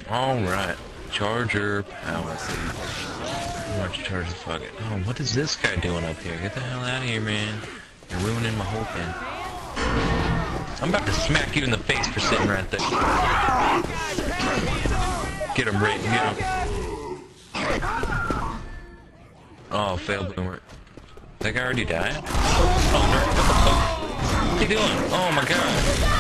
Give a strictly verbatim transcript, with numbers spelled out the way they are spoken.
Alright. Charger power. Watch charger, fuck it. Oh, what is this guy doing up here? Get the hell out of here, man. You're ruining my whole thing. I'm about to smack you in the face for sitting right there. Get him, Rick. Get him. Oh, failed boomer. That guy already died? Oh, no. What the fuck? What are you doing? Oh my god.